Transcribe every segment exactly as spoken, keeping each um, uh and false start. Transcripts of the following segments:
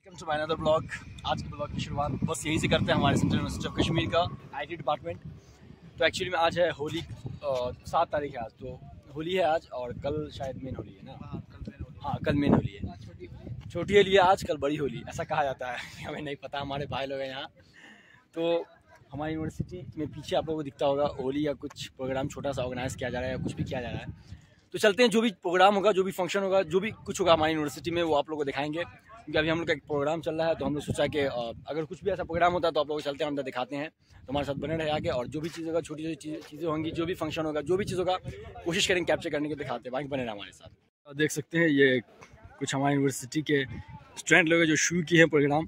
Welcome to my another blog. आज के blog की शुरुआत बस यहीं से करते हैं, हमारे सेंट्रल यूनिवर्सिटी ऑफ कश्मीर का आईटी डिपार्टमेंट। तो एक्चुअली में आज है होली, सात तारीख है आज, तो होली है आज और कल शायद मेन होली है ना। हाँ कल मेन होली, हाँ कल मेन होली है। छोटी होली है आज, कल बड़ी होली, ऐसा कहा जाता है। हमें नहीं पता, हमारे भाई लोग हैं यहाँ। तो हमारी यूनिवर्सिटी में पीछे आप लोगों को दिखता होगा होली या कुछ प्रोग्राम छोटा सा ऑर्गेनाइज किया जा रहा है या कुछ भी किया जा रहा है। तो चलते हैं, जो भी प्रोग्राम होगा, जो भी फंक्शन होगा, जो भी कुछ होगा हमारी यूनिवर्सिटी में, वो आप लोगों को दिखाएंगे। क्योंकि अभी हम लोग का एक प्रोग्राम चल रहा है, तो हम लोग सोचा कि अगर कुछ भी ऐसा प्रोग्राम होता है तो आप लोग चलते हैं, अंदर दिखाते हैं। तो हमारे साथ बने रहे आगे, और जो भी चीज़ होगा, छोटी छोटी चीज़ें होंगी, जो भी फंक्शन होगा, जो भी चीज़ होगा, कोशिश करेंगे कैप्चर करने के, दिखाते हैं। बाकी बने रहे हमारे साथ। देख सकते हैं ये कुछ हमारी यूनिवर्सिटी के स्टूडेंट लोग हैं जो शुरू किए हैं प्रोग्राम।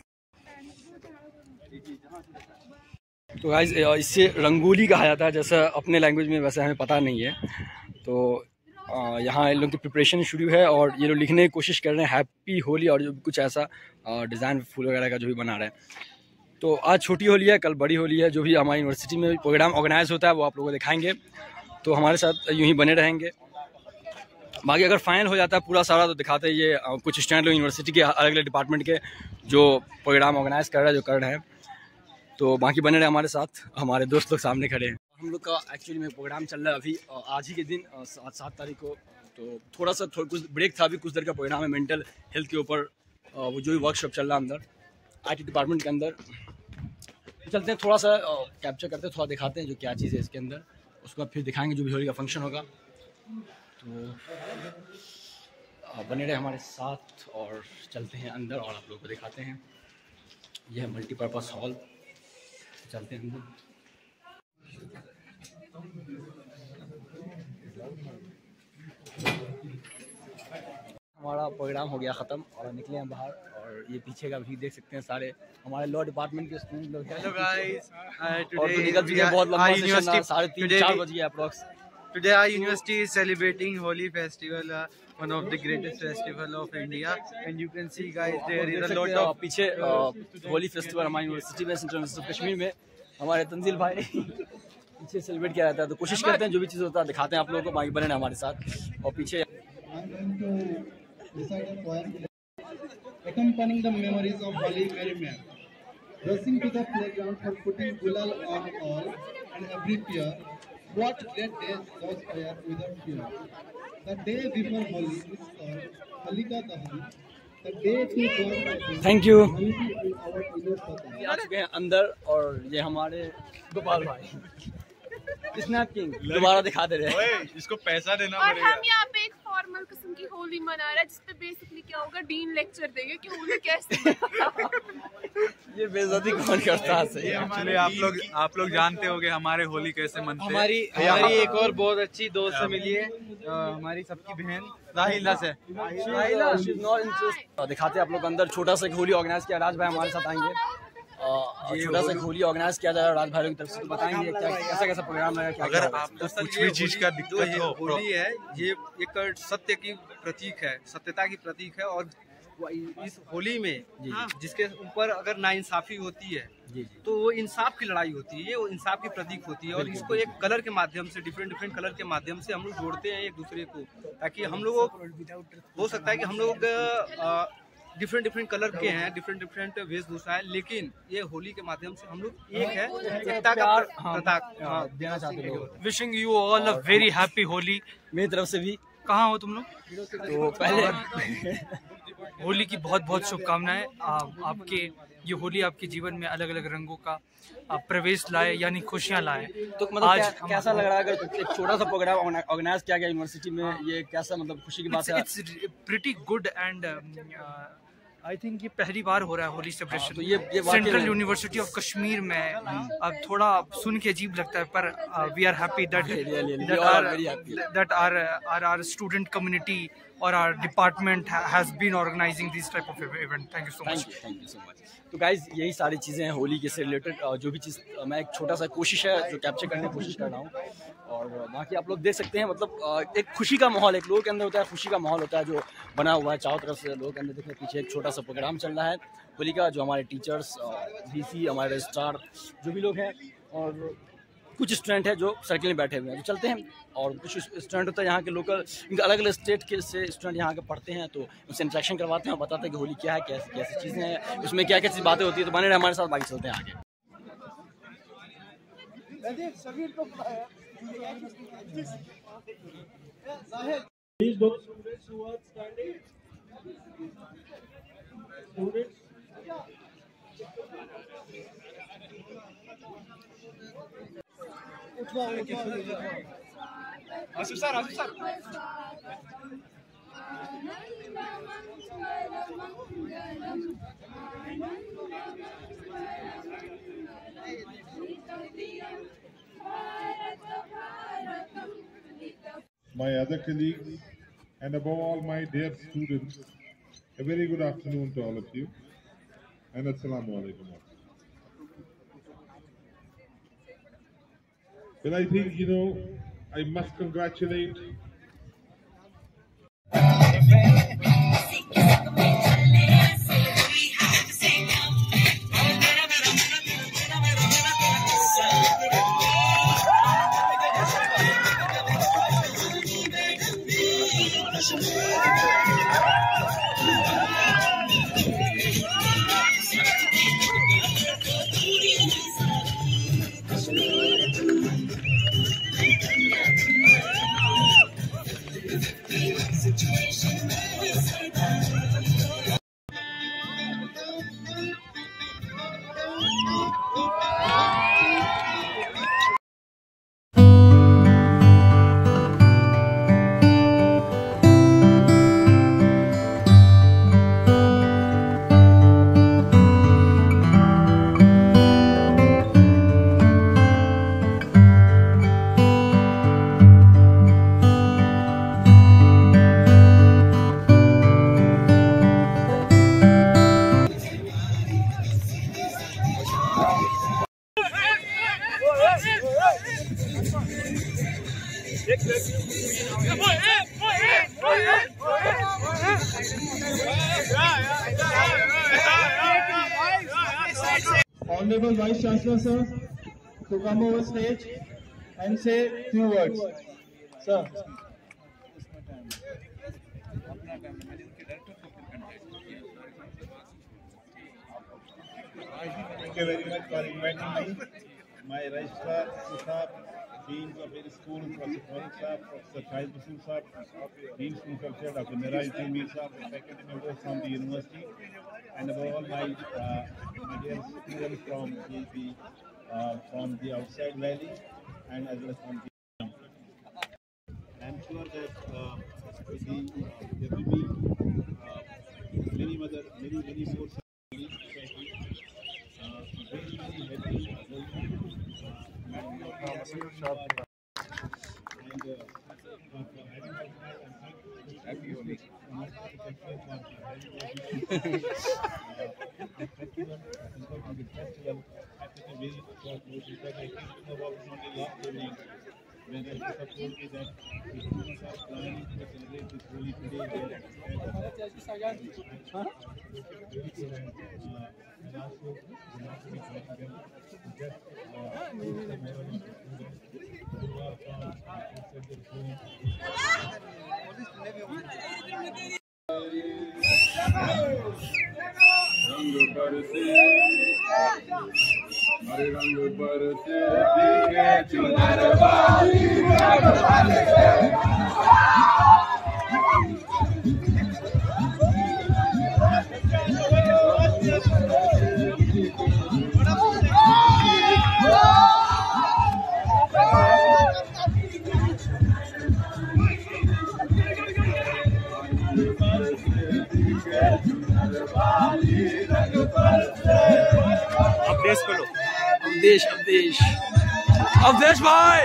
तो गाइस इससे रंगोली कहा जाता है, जैसा अपने लैंग्वेज में, वैसे हमें पता नहीं है। तो यहाँ इन लोगों की प्रिपरेशन शुरू है और ये लोग लिखने की कोशिश कर रहे हैं हैप्पी होली, और जो कुछ ऐसा डिज़ाइन फूल वगैरह का जो भी बना रहे हैं। तो आज छोटी होली है, कल बड़ी होली है। जो भी हमारी यूनिवर्सिटी में प्रोग्राम ऑर्गेनाइज होता है वो आप लोगों को दिखाएंगे। तो हमारे साथ यूँ ही बने रहेंगे। बाकी अगर फाइनल हो जाता है पूरा सारा तो दिखाते हैं ये कुछ स्टूडेंट लोग यूनिवर्सिटी के अलग अलग डिपार्टमेंट के जो प्रोग्राम ऑर्गेनाइज कर रहे हैं, जो कर रहे हैं। तो बाकी बने रहे हमारे साथ, हमारे दोस्त लोग सामने खड़े हैं। हम लोग का एक्चुअली में प्रोग्राम चल रहा है अभी आज ही के दिन, सात तारीख को। तो थोड़ा सा थोड़ा कुछ ब्रेक था, अभी कुछ देर का प्रोग्राम है मेंटल हेल्थ के ऊपर, वो जो भी वर्कशॉप चल रहा है अंदर आईटी डिपार्टमेंट के अंदर। चलते हैं, थोड़ा सा कैप्चर करते हैं, थोड़ा दिखाते हैं जो क्या चीज़ है इसके अंदर, उसके बाद फिर दिखाएंगे जो भी होली का फंक्शन होगा। तो बने रहे हमारे साथ और चलते हैं अंदर और आप लोगों को दिखाते हैं। यह है मल्टीपर्पज़ हॉल, चलते हैं अंदर। हमारा प्रोग्राम हो गया ख़त्म और निकले हैं बाहर, और ये पीछे का भी देख सकते हैं, सारे हमारे लॉ डिपार्टमेंट के स्टूडेंट लोग हैं। हेलो गाइस, टुडे बहुत लंबा सेशन था, साढ़े तीन चार बज गया approx. Today our university is celebrating Holi festival, uh, one of the greatest festival of India, and you can see guys there is a lot of पीछे होली फेस्टिवल हमारी यूनिवर्सिटी में, सेंट्रल यूनिवर्सिटी ऑफ कश्मीर में, हमारे तंजील भाई पीछे celebrate किया जाता है। तो कोशिश करते हैं जो भी चीज़ होता है दिखाते हैं आप लोगों को। बाकी बने हमारे साथ। और पीछे accompanying the memories of Holi merriment, rushing to the playground for putting gulal on all and every peer. What great days those were without fear. The day before Holi is called Holika Dahan. The day to God. Thank you. our inner Pata. आ चुके हैं अंदर, और ये हमारे गोपाल भाई snap king दोबारा दिखा दे रहे हैं। इसको पैसा देना और पड़ेगा। हम यहाँ पे एक फॉर्मल किस्म की होली मना रहे हैं, जिसपे बेसिकली क्या होगा, डीन लेक्चर देंगे कि होली कैसे। ये बेइज्जती कौन करता है? सही एक्चुअली आप लोग आप लोग जानते होंगे हमारे होली कैसे मनते हैं। हमारी हमारी एक और बहुत अच्छी दोस्त से मिली है, हमारी सबकी बहन राहिला से। दिखाते हैं आप लोग अंदर। छोटा सा होली ऑर्गेनाइज किया, राज भाई हमारे साथ आएंगे। छोटा सा होली ऑर्गेनाइज किया जा रहा है राज भाई की तरफ से, तो बताएंगे क्या कैसा कैसा प्रोग्राम है। क्या अगर आपको कुछ भी चीज का दिक्कत हो, होली है ये एक सत्य की प्रतीक है, सत्यता की प्रतीक है। और इस होली में जिसके ऊपर अगर नाइंसाफी होती है जी जी, तो वो इंसाफ की लड़ाई होती है, ये वो इंसाफ की प्रतीक होती है। और इसको एक कलर के माध्यम से, डिफरेंट डिफरेंट कलर के माध्यम से हम लोग जोड़ते हैं एक दूसरे को, ताकि हम लोग हो सकता है कि हम लोग डिफरेंट डिफरेंट कलर के हैं, डिफरेंट डिफरेंट वेशभूषा है, लेकिन ये होली के माध्यम से हम लोग एक है, एकता का प्रतीक देना चाहते हैं। Wishing you all a very happy Holi मेरी तरफ से भी। कहाँ हो तुम लोग? तो पहले होली की बहुत बहुत शुभकामनाएं। आपके ये होली आपके जीवन में अलग अलग रंगों का आ, प्रवेश लाए, यानी खुशियां लाए। तो मतलब आज क्या, कैसा लग रहा है अगर एक छोटा सा प्रोग्राम ऑर्गेनाइज किया गया यूनिवर्सिटी में, ये कैसा मतलब खुशी की बात है? It's pretty good and I think ये पहली बार हो रहा है होली सेलिब्रेशन तो ये, ये सेंट्रल यूनिवर्सिटी ऑफ कश्मीर में। अब थोड़ा सुन के अजीब लगता है, पर we are happy that that are are are student community और our department has been organising this type of event. Thank you so much. Thank you so much. तो गाइज यही सारी चीज़ें हैं होली के से रिलेटेड, जो भी चीज़ मैं एक छोटा सा कोशिश है जो कैप्चर करने की कोशिश कर रहा हूँ। और बाकी आप लोग देख सकते हैं, मतलब एक खुशी का माहौल एक लोगों के अंदर होता है, खुशी का माहौल होता है जो बना हुआ है चारों तरफ से। लोगों के अंदर देखिए पीछे एक छोटा सा प्रोग्राम चल रहा है होली का, जो हमारे टीचर्स, वीसी, हमारे रजिस्ट्रार, जो भी लोग हैं, और कुछ स्टूडेंट है जो सर्किल में बैठे हुए हैं, तो चलते हैं। और कुछ स्टूडेंट होता है यहाँ के लोकल, इनके अलग अलग स्टेट के से स्टूडेंट यहाँ के पढ़ते हैं, तो उनसे इंटरेक्शन करवाते हैं और बताते हैं कि होली क्या है, कैसी कैसी चीज़ें हैं, उसमें क्या क्या चीज़ बातें होती है। तो बने रहे हमारे साथ, बाकी चलते हैं आगे। These books, students who are standing, students. Asif sir, Asif sir. My other colleagues, and above all my dear students, a very good afternoon to all of you, and assalamu alaikum. Well, I think, you know, I must congratulate Honorable Vice Chancellor, sir, to come over stage and say few words. Sir. Thank you very much for inviting me. My Registrar, Sahab, Deans of various schools, Professor Farid Sahab, Professor Shahid Basul Sahab, Dean School Culture, Doctor Miraj Mir Sahab, faculty members from the university, and above all my, uh, my dear students from the, uh, from the outside valley and as well as from the I'm sure that uh, the, there will be uh, many other, many, many more society, uh, very, very happy, and uh, happy Holi. When I was told me that the students are planning to celebrate this Holi today, हरे रंग बरसे भीगे चुनर वाली अवधेश को लो, अवधेश अवधेश अवधेश भाई।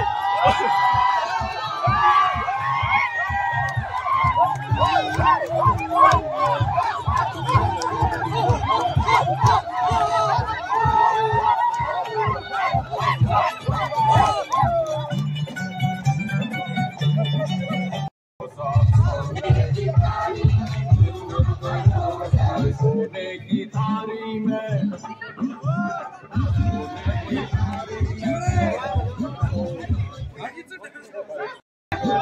सोने की थाली में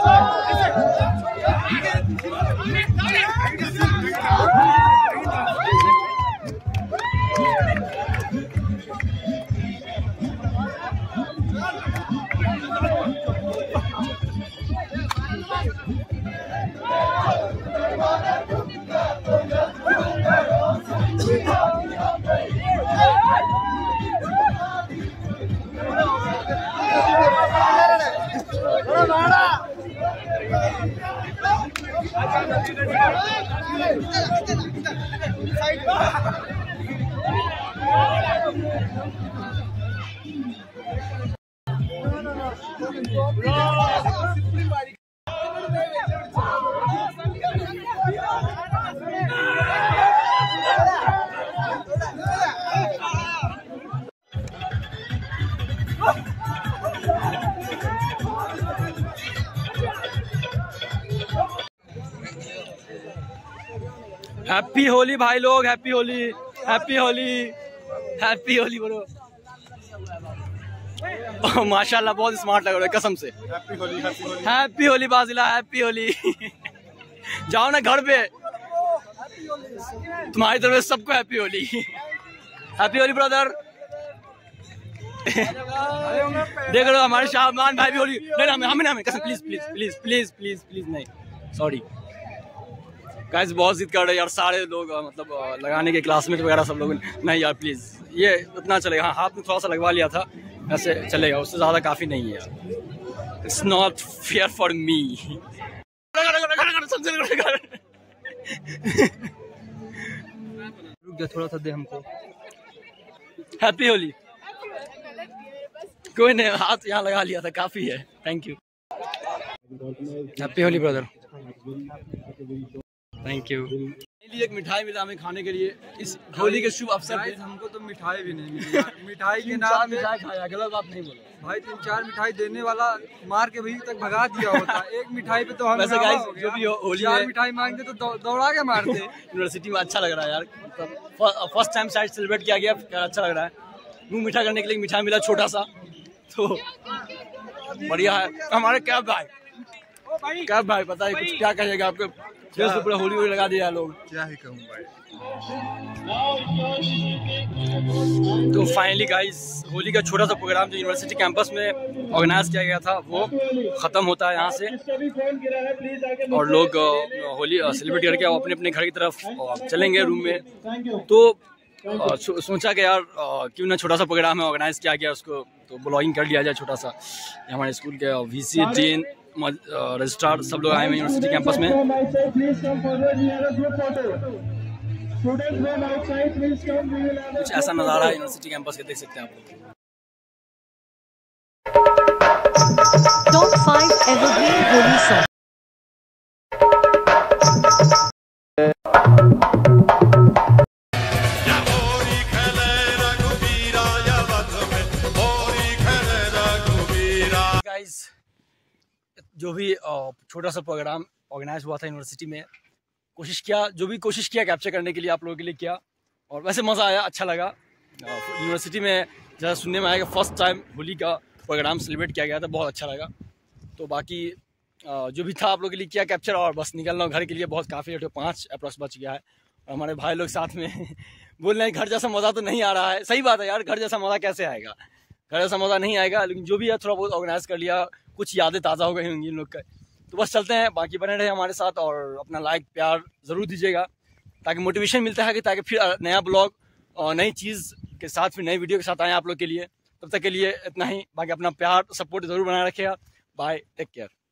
हैप्पी होली भाई लोग, happy Holi, happy Holi, happy Holi बोलो। माशाल्लाह बहुत स्मार्ट लग रहा है कसम से। Happy Holi, happy Holi, happy Holi बाजिला, हैप्पी होली। जाओ ना घर पे, तुम्हारी तरफ से सबको happy Holi. Happy Holi brother. देख लो हमारे शाहमान भाई भी होली। नहीं हमें हमें हमें कसम, please please please please please please नहीं, सॉरी गाइस बहुत जिद कर रहे हैं यार सारे लोग, मतलब लगाने के क्लासमेट वगैरह सब लोग। नहीं यार प्लीज, ये उतना चलेगा। हाँ हाथ में थोड़ा सा लगवा लिया था, ऐसे चलेगा, उससे ज्यादा काफी नहीं है यार। It's not fair for me. रुक जा थोड़ा सा दे हमको। हैप्पी होली। कोई नहीं, हाथ यहाँ लगा लिया था, काफी है। Thank you. Happy Holi brother. Thank you. एक मिठाई मिला हमें खाने के लिए इस होली के शुभ अवसर पे। हमको तो मिठाई भी नहीं मिली। मिठाई के नाम पे मिठाई खाया, गलत बात नहीं बोलो भाई। तीन चार मिठाई देने वाला मार के वहीं तक भगा दिया होता। एक मिठाई पे तो हम वैसे गाइस जो भी होली चार मिठाई मांगते तो दौड़ा के मारते। यूनिवर्सिटी में अच्छा लग रहा है यार, मतलब फर्स्ट टाइम शायद सेलिब्रेट किया गया, अच्छा लग रहा है। मुँह मीठा करने के लिए मिठाई मिला छोटा सा, तो बढ़िया है। हमारे कैब भाई, कैब भाई पता है कुछ क्या कहेगा आपको? फेस पे पूरा होली होली लगा दिया लोग, क्या ही कहूँ भाई। तो फाइनली गाइस होली का छोटा सा प्रोग्राम जो यूनिवर्सिटी कैंपस में ऑर्गेनाइज किया गया था वो ख़त्म होता है यहाँ से, और लोग होली सेलिब्रेट करके अपने अपने घर की तरफ चलेंगे रूम में। तो सो, सोचा कि यार क्यों ना छोटा सा प्रोग्राम है ऑर्गेनाइज किया गया उसको, तो ब्लॉगिंग कर लिया जाए छोटा सा। हमारे स्कूल के वीसी, डीन, रजिस्ट्रार सब लोग आए हैं यूनिवर्सिटी कैंपस में। कुछ ऐसा नज़ारा है यूनिवर्सिटी कैंपस के, देख सकते हैं आप लोग। Top five evergreen Holi song. जो भी छोटा सा प्रोग्राम ऑर्गेनाइज हुआ था यूनिवर्सिटी में, कोशिश किया जो भी कोशिश किया कैप्चर करने के लिए आप लोगों के लिए किया, और वैसे मज़ा आया, अच्छा लगा। यूनिवर्सिटी में जैसा सुनने में आया कि फर्स्ट टाइम होली का प्रोग्राम सेलिब्रेट किया गया था, बहुत अच्छा लगा। तो बाकी जो भी था आप लोगों के लिए किया कैप्चर, और बस निकलना घर के लिए बहुत काफ़ी लेट हो, पाँच अप्रॉक्स बच गया है। और हमारे भाई लोग साथ में बोल रहे हैं घर जैसा मज़ा तो नहीं आ रहा है। सही बात है यार, घर जैसा मज़ा कैसे आएगा? घर जैसा मज़ा नहीं आएगा, लेकिन जो भी है थोड़ा बहुत ऑर्गेनाइज कर लिया, कुछ यादें ताज़ा हो गई होंगी इन लोग का। तो बस चलते हैं, बाकी बने रहे हमारे साथ और अपना लाइक प्यार ज़रूर दीजिएगा, ताकि मोटिवेशन मिलता है कि ताकि फिर नया ब्लॉग और नई चीज़ के साथ फिर नई वीडियो के साथ आएँ आप लोग के लिए। तब तक के लिए इतना ही, बाकी अपना प्यार सपोर्ट ज़रूर बनाए रखिएगा। Bye, take care.